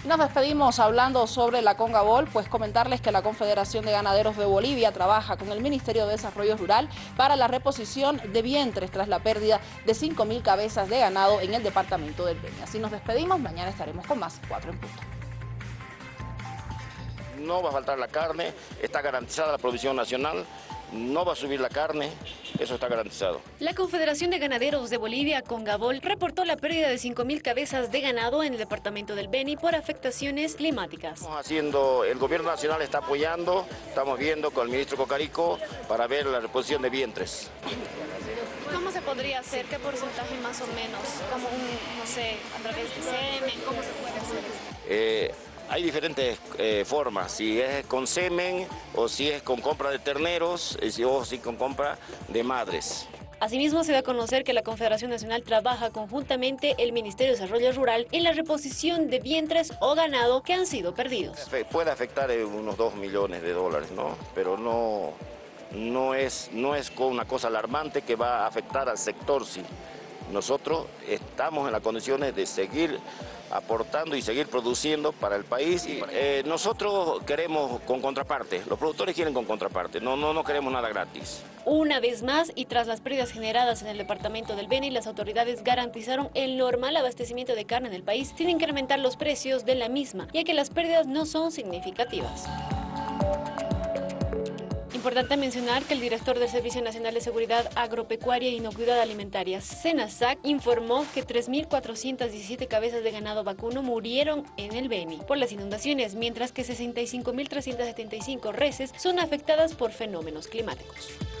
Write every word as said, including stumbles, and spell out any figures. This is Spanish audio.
Nos despedimos hablando sobre la Congabol, pues comentarles que la Confederación de Ganaderos de Bolivia trabaja con el Ministerio de Desarrollo Rural para la reposición de vientres tras la pérdida de cinco mil cabezas de ganado en el departamento del Beni. Así nos despedimos, mañana estaremos con más, cuatro en punto. No va a faltar la carne, está garantizada la provisión nacional, no va a subir la carne, eso está garantizado. La Confederación de Ganaderos de Bolivia, Congabol, reportó la pérdida de cinco mil cabezas de ganado en el departamento del Beni por afectaciones climáticas. Estamos haciendo, el gobierno nacional está apoyando, estamos viendo con el ministro Cocarico para ver la reposición de vientres. ¿Cómo se podría hacer? ¿Qué porcentaje más o menos? ¿Como un, no sé, a través de semen? ¿Cómo se puede hacer? Eh, Hay diferentes eh, formas, si es con semen o si es con compra de terneros o si con compra de madres. Asimismo, se da a conocer que la Confederación Nacional trabaja conjuntamente el Ministerio de Desarrollo Rural en la reposición de vientres o ganado que han sido perdidos. Puede afectar unos dos millones de dólares, ¿no? Pero no, no, es, no es una cosa alarmante que va a afectar al sector, sí. Nosotros estamos en las condiciones de seguir aportando y seguir produciendo para el país. Y, eh, nosotros queremos con contraparte, los productores quieren con contraparte, no, no, no queremos nada gratis. Una vez más, y tras las pérdidas generadas en el departamento del Beni, las autoridades garantizaron el normal abastecimiento de carne en el país sin incrementar los precios de la misma, ya que las pérdidas no son significativas. Importante mencionar que el director del Servicio Nacional de Seguridad Agropecuaria e Inocuidad Alimentaria, SENASAC, informó que tres mil cuatrocientas diecisiete cabezas de ganado vacuno murieron en el Beni por las inundaciones, mientras que sesenta y cinco mil trescientas setenta y cinco reses son afectadas por fenómenos climáticos.